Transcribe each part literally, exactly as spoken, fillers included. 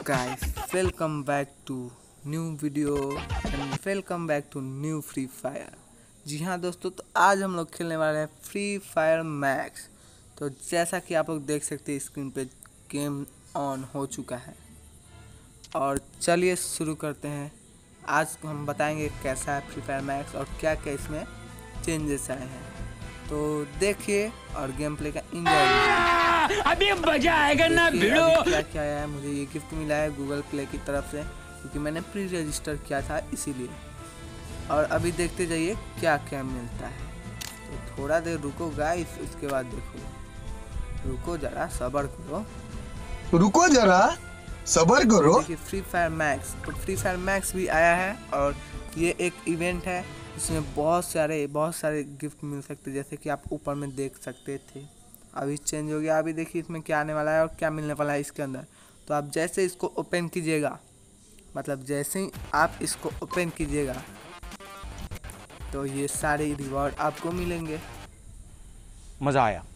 guys, welcome back to new video and welcome back to new free fire. जी हाँ दोस्तों, तो आज हम लोग खेलने वाले हैं फ्री फायर मैक्स। तो जैसा कि आप लोग देख सकते हैं स्क्रीन पे गेम ऑन हो चुका है और चलिए शुरू करते हैं। आज हम बताएंगे कैसा है फ्री फायर मैक्स और क्या क्या इसमें चेंजेस आए हैं। तो देखिए और गेम प्ले का एंजॉय। अभी मजा आएगा ना भिड़ो। क्या क्या आया है, मुझे ये गिफ्ट मिला है गूगल प्ले की तरफ से क्योंकि मैंने प्री रजिस्टर किया था इसीलिए। और अभी देखते जाइए क्या क्या मिलता है। तो थोड़ा देर रुको गाइस, उसके बाद देखो। रुको जरा, सब्र करो, रुको जरा सब्र करो। देखिए फ्री फायर मैक्स, तो फ्री फायर मैक्स भी आया है और ये एक इवेंट है। इसमें बहुत सारे बहुत सारे गिफ्ट मिल सकते हैं, जैसे कि आप ऊपर में देख सकते थे। अभी चेंज हो गया। अभी देखिए इसमें क्या आने वाला है और क्या मिलने वाला है इसके अंदर। तो आप जैसे इसको ओपन कीजिएगा, मतलब जैसे ही आप इसको ओपन कीजिएगा तो ये सारे रिवॉर्ड आपको मिलेंगे। मजा आया।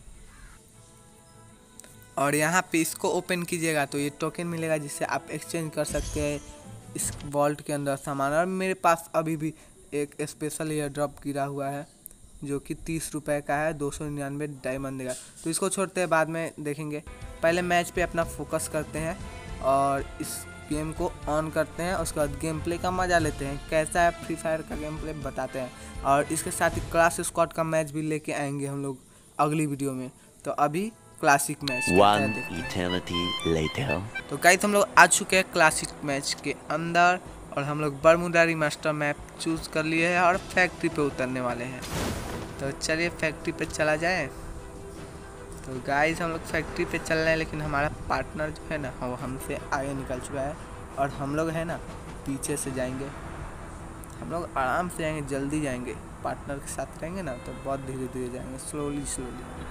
और यहाँ पे इसको ओपन कीजिएगा तो ये टोकन मिलेगा जिससे आप एक्सचेंज कर सकते हैं इस वॉल्ट के अंदर सामान। और मेरे पास अभी भी एक स्पेशल एयर ड्रॉप गिरा हुआ है जो कि तीस रुपये का है, दो सौ निन्यानवे डायमंड देगा। तो इसको छोड़ते हैं, बाद में देखेंगे। पहले मैच पे अपना फोकस करते हैं और इस गेम को ऑन करते हैं। उसके बाद गेम प्ले का मज़ा लेते हैं, कैसा है फ्री फायर का गेम प्ले बताते हैं। और इसके साथ ही क्लास स्क्वाड का मैच भी लेके आएंगे हम लोग अगली वीडियो में। तो अभी classic match One eternity later. तो गाइस हम लोग आ चुके हैं क्लासिक मैच के अंदर और हम लोग बरमुडा रिमास्टर मैप चूज कर लिए हैं और फैक्ट्री पे उतरने वाले हैं। तो चलिए फैक्ट्री पे चला जाए। तो गाइस हम लोग फैक्ट्री पे चल रहे हैं, लेकिन हमारा पार्टनर जो है ना वो हमसे आगे निकल चुका है और हम लोग है ना पीछे से जाएंगे। हम लोग आराम से जाएंगे, जल्दी जाएंगे। पार्टनर के साथ रहेंगे ना तो बहुत धीरे धीरे जाएंगे, स्लोली स्लोली।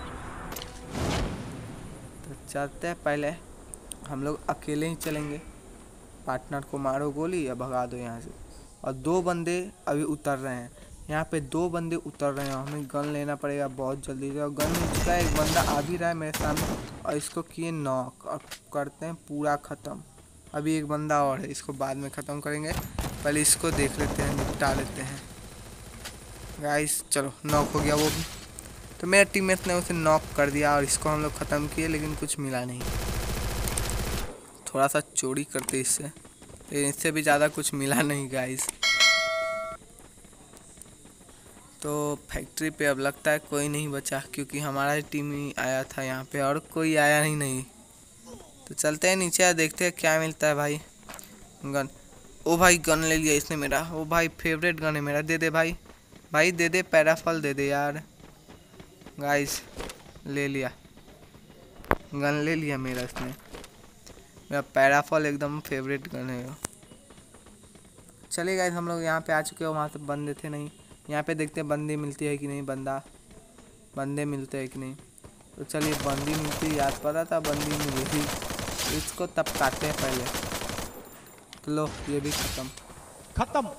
तो चलते हैं, पहले हम लोग अकेले ही चलेंगे। पार्टनर को मारो गोली या भगा दो यहाँ से। और दो बंदे अभी उतर रहे हैं, यहाँ पे दो बंदे उतर रहे हैं। हमें गन लेना पड़ेगा बहुत जल्दी से। और गन मिल चुका है, एक बंदा आ भी रहा है मेरे सामने और इसको किए नॉक और करते हैं पूरा ख़त्म। अभी एक बंदा और है, इसको बाद में ख़त्म करेंगे, पहले इसको देख लेते हैं, निपटा लेते हैं। गाइस चलो, नॉक हो गया वो भी। तो मेरे टीममेट ने उसे नॉक कर दिया और इसको हम लोग ख़त्म किए, लेकिन कुछ मिला नहीं। थोड़ा सा चोरी करते इससे, लेकिन इससे भी ज़्यादा कुछ मिला नहीं गाइस। तो फैक्ट्री पे अब लगता है कोई नहीं बचा, क्योंकि हमारा ही टीम ही आया था यहाँ पे और कोई आया ही नहीं। तो चलते हैं नीचे, देखते हैं क्या मिलता है। भाई गन, ओ भाई गन ले लिया इसने मेरा। ओ भाई फेवरेट गन है मेरा, दे दे भाई, भाई दे दे, पैराफल दे दे यार। गाइस ले लिया, गन ले लिया मेरा इसने। मेरा पैराफल एकदम फेवरेट गन है। चलिए गाइस हम लोग यहाँ पे आ चुके हैं, वहाँ से बंदे थे नहीं। यहाँ पे देखते हैं बंदी मिलती है कि नहीं, बंदा बंदे मिलते हैं कि नहीं। तो चलिए बंदी मिलती, याद पड़ा था बंदी मिली थी। इसको तब काटते हैं पहले। तो लो ये भी ख़त्म खत्म।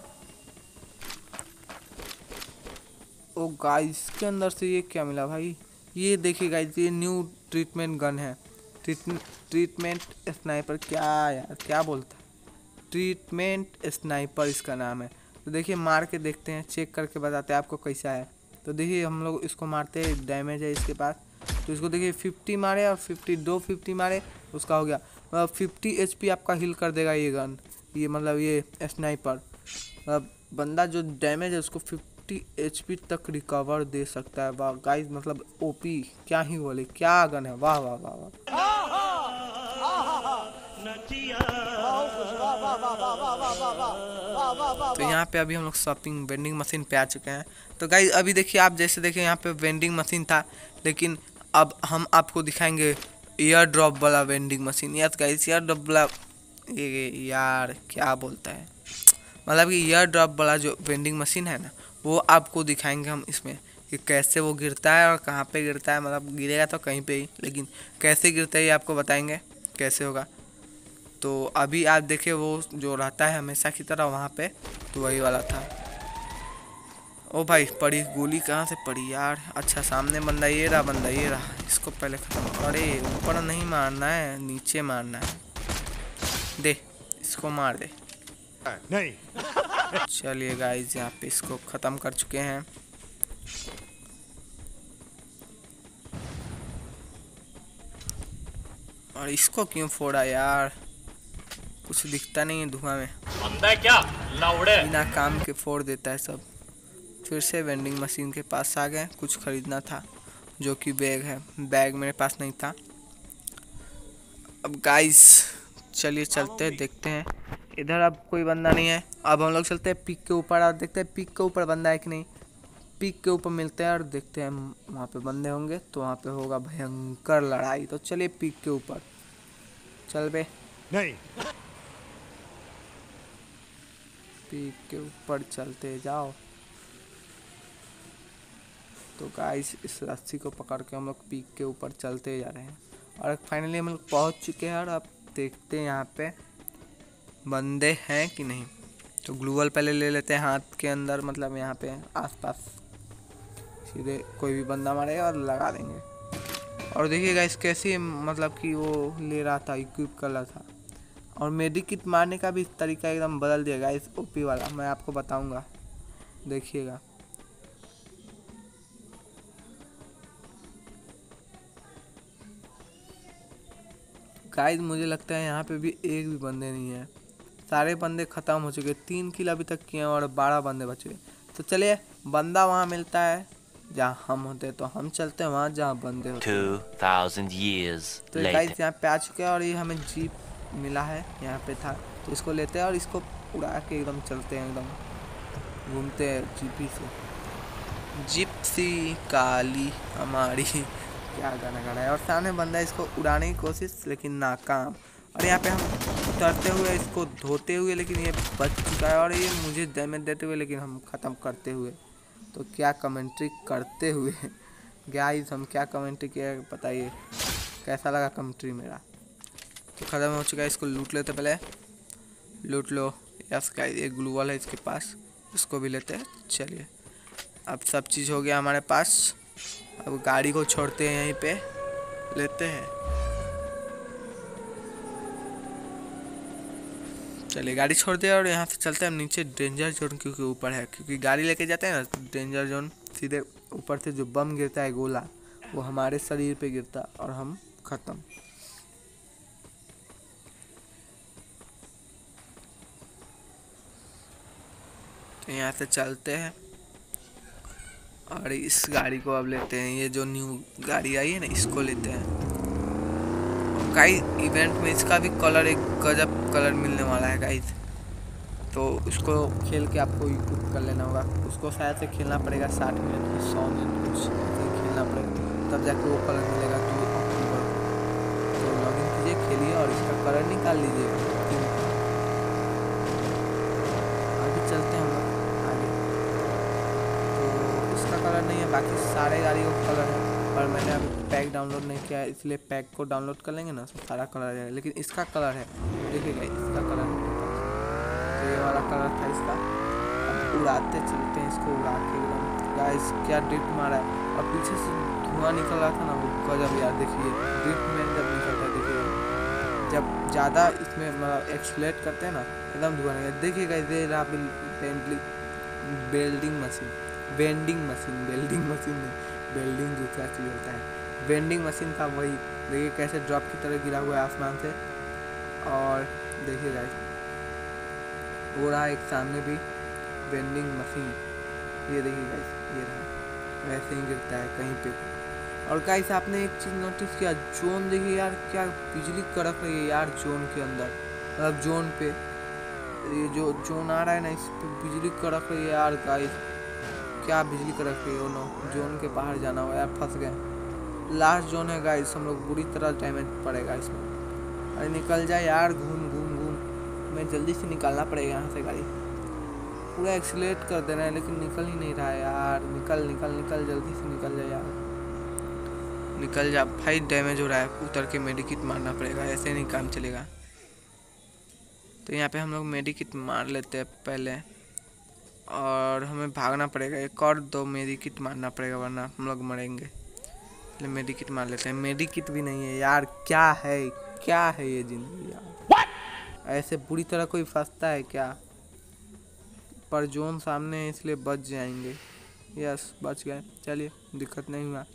ओ गाइस के अंदर से ये क्या मिला भाई, ये देखिए गाइस, ये न्यू ट्रीटमेंट गन है। ट्रीटमेंट स्नाइपर, क्या यार क्या बोलता है, ट्रीटमेंट स्नाइपर इसका नाम है। तो देखिए मार के देखते हैं, चेक करके बताते हैं आपको कैसा है। तो देखिए हम लोग इसको मारते हैं, डैमेज है इसके पास। तो इसको देखिए फिफ्टी मारे और फिफ्टी दो फिफ्टी मारे, उसका हो गया मतलब फिफ्टी एच पी आपका हिल कर देगा ये गन, ये मतलब ये स्नाइपर। मतलब बंदा जो डैमेज है उसको फिफ्टी एच पी तक रिकवर दे सकता है। वाह गाइस, मतलब ओपी, क्या ही बोले, क्या गन है, वाह वाह वाह वाह। तो यहाँ पे अभी हम लोग शॉपिंग वेंडिंग मशीन पे आ चुके हैं। तो गाइस अभी देखिए, आप जैसे देखिए यहाँ पे वेंडिंग मशीन था, लेकिन अब हम आपको दिखाएंगे एयर ड्रॉप वाला vending machine. Yes guys, air drop वाला, ये यार क्या बोलता है, मतलब कि एयर ड्रॉप वाला जो वेंडिंग मशीन है ना, वो आपको दिखाएंगे हम इसमें कि कैसे वो गिरता है और कहाँ पे गिरता है। मतलब गिरेगा तो कहीं पे ही, लेकिन कैसे गिरता है ये आपको बताएंगे कैसे होगा। तो अभी आप देखिए वो जो रहता है हमेशा की तरह वहाँ पे, तो वही वाला था। ओ भाई पड़ी गोली, कहाँ से पड़ी यार। अच्छा सामने बंदा, ये रहा बंदा, ये रहा, इसको पहले ख़त्म। अरे ऊपर नहीं मारना है, नीचे मारना है। दे, इसको मार दे। नहीं। चलिए गाइस यहाँ पे इसको ख़त्म कर चुके हैं। और इसको क्यों फोड़ा यार, कुछ दिखता नहीं है धुआं में। बंदा क्या लौड़े बिना काम के फोड़ देता है सब। फिर से वेंडिंग मशीन के पास आ गए, कुछ खरीदना था जो कि बैग है। बैग मेरे पास नहीं था। अब गाइस चलिए चलते हैं, देखते हैं। इधर अब कोई बंदा नहीं है। अब हम लोग चलते हैं पीक के ऊपर और देखते हैं पीक के ऊपर बंदा है कि नहीं। पीक के ऊपर मिलते हैं और देखते हैं वहाँ पे बंदे होंगे तो वहाँ पे होगा भयंकर लड़ाई। तो चलिए पीक के ऊपर चल बे। नहीं। पीक के ऊपर चलते जाओ। तो गाइस इस रस्सी को पकड़ के हम लोग पीक के ऊपर चलते जा रहे हैं और फाइनली हम लोग पहुँच चुके हैं। और अब देखते हैं यहाँ पे बंदे हैं कि नहीं। तो ग्लूवल पहले ले लेते हैं हाथ के अंदर, मतलब यहाँ पे आसपास सीधे कोई भी बंदा मारेगा और लगा देंगे। और देखिए गाइस कैसे मतलब कि वो ले रहा था, इक्विप कर रहा था। और मेडिकिट मारने का भी तरीका एकदम बदल दिया गाइस, ओपी वाला। मैं आपको बताऊंगा, देखिएगा। गाइस मुझे लगता है यहाँ पे भी एक भी बंदे नहीं है, सारे बंदे ख़त्म हो चुके। तीन किल अभी तक किए हैं और बारह बंदे बचे। तो चलिए बंदा वहाँ मिलता है जहाँ हम होते, तो हम चलते हैं वहाँ जहाँ बंदे होते हैं। Two thousand years तो later. गाइस यहाँ पे आ चुके हैं और ये हमें जीप मिला है, यहाँ पे था तो इसको लेते हैं और इसको उड़ा के एकदम चलते हैं, एकदम घूमते हैं जीपी से। जिप्सी काली हमारी, क्या गाना गा रहा है। और सामने बंदा इसको उड़ाने की कोशिश लेकिन नाकाम। और यहाँ पे हम उतरते हुए इसको धोते हुए, लेकिन ये बच चुका है। और ये मुझे डैमेज देते हुए लेकिन हम ख़त्म करते हुए। तो क्या कमेंट्री करते हुए गाइस, हम क्या कमेंट्री किया बताइए, कैसा लगा कमेंट्री मेरा। तो ख़त्म हो चुका है, इसको लूट लेते, पहले लूट लो। यस गाइस एक ग्लूवल है इसके पास, इसको भी लेते हैं। चलिए अब सब चीज़ हो गया हमारे पास। अब गाड़ी को छोड़ते हैं, यहीं पे लेते हैं। चलिए गाड़ी छोड़ दिया और यहाँ से चलते हैं हम नीचे डेंजर जोन, क्योंकि ऊपर है। क्योंकि गाड़ी लेके जाते हैं ना डेंजर जोन, सीधे ऊपर से जो बम गिरता है गोला, वो हमारे शरीर पे गिरता और हम ख़त्म। तो यहाँ से चलते हैं और इस गाड़ी को अब लेते हैं। ये जो न्यू गाड़ी आई है ना, इसको लेते हैं। गाइस इवेंट में इसका भी कलर एक गजब कलर मिलने वाला है गाइस। तो उसको खेल के आपको इक्विप कर लेना होगा। उसको शायद से खेलना पड़ेगा साठ मिनट सौ मिनट कुछ ऐसे खेलना पड़ेगा, तब जाके वो कलर मिलेगा। तो अक्टूबर तो लॉग इन कीजिए, खेलिए और इसका कलर निकाल लीजिए। आगे चलते हैं हम लोग आगे। तो इसका कलर नहीं है, बाकी सारे गाड़ी का कलर है। पर मैंने अभी पैक डाउनलोड नहीं किया है, इसलिए पैक को डाउनलोड कर लेंगे ना तो सारा कलर है। लेकिन इसका कलर है, देखिएगा इसका कलर है। तो ये वाला कलर था इसका। अब उड़ाते चलते हैं इसको, उड़ा के एकदम। गाइस क्या ड्रिफ्ट मारा है, और पीछे से धुआं निकल रहा था ना, वो गजब यार। देखिए ड्रिफ्ट में जब निकलता है, देखिए जब ज़्यादा इसमें मतलब एक्सलेट करते हैं ना, एकदम धुआं निकलता है। देखिएगा ये रहा welding machine, bending machine, welding machine नहीं, बेल्डिंग दूसरा चीज़ होता है। वेंडिंग मशीन था वही। देखिए कैसे ड्रॉप की तरह गिरा हुआ है आसमान से। और देखिए गाइस वो रहा एक सामने भी वेंडिंग मशीन, ये देखिए गाइस, ये रहा वैसे ही गिरता है कहीं पे। और गाइस आपने एक चीज़ नोटिस किया, जोन देखिए यार, क्या बिजली कड़क रही है यार जोन के अंदर। मतलब जोन पे ये जो जोन आ रहा है ना, इस पर बिजली कड़क रही है यार गाइस। क्या बिजली कड़क रही है। नो जोन के बाहर जाना होगा यार, फंस गए। लास्ट जोन है गाइस, हम लोग बुरी तरह डैमेज पड़ेगा इसमें। अरे निकल जाए यार, घूम घूम घूम मैं जल्दी से निकालना पड़ेगा यहाँ से। गाड़ी पूरा एक्सीलेट कर देना है लेकिन निकल ही नहीं रहा है यार। निकल निकल निकल जल्दी से निकल जाए यार, निकल जा भाई। डैमेज हो रहा है, उतर के मेडिकिट मारना पड़ेगा, ऐसे नहीं काम चलेगा। तो यहाँ पे हम लोग मेडिकिट मार लेते हैं पहले, और हमें भागना पड़ेगा। एक और दो मेडिकिट मारना पड़ेगा वरना हम लोग मरेंगे। पहले मेडिकिट मार लेते हैं। मेडिकिट भी नहीं है यार, क्या है क्या है ये जिंदगी यार। ऐसे बुरी तरह कोई फंसता है क्या? पर जोन सामने है इसलिए बच जाएंगे। यस बच गए, चलिए दिक्कत नहीं हुआ।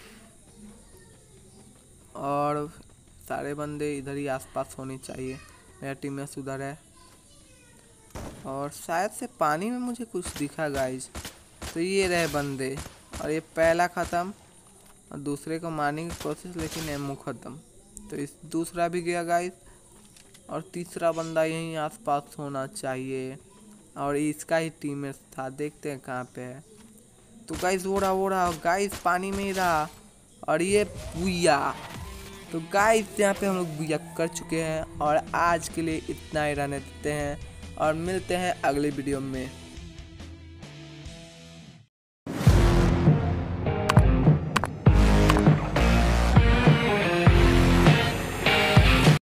और सारे बंदे इधर ही आसपास होने चाहिए। मेरा टीम में उधर है और शायद से पानी में मुझे कुछ दिखा गाइज। तो ये रहे बंदे और ये पहला ख़त्म और दूसरे को मारने की कोशिश, लेकिन एमओ ख़त्म। तो इस दूसरा भी गया गाइज और तीसरा बंदा यहीं आसपास होना चाहिए और इसका ही टीममेट था। देखते हैं कहाँ पे है। तो गाइज वो रहा वो रहा गाइज, पानी में ही रहा और ये बुया। तो गाइज यहाँ पे हम लोग बुया कर चुके हैं और आज के लिए इतना ही रहने देते हैं और मिलते हैं अगले वीडियो में।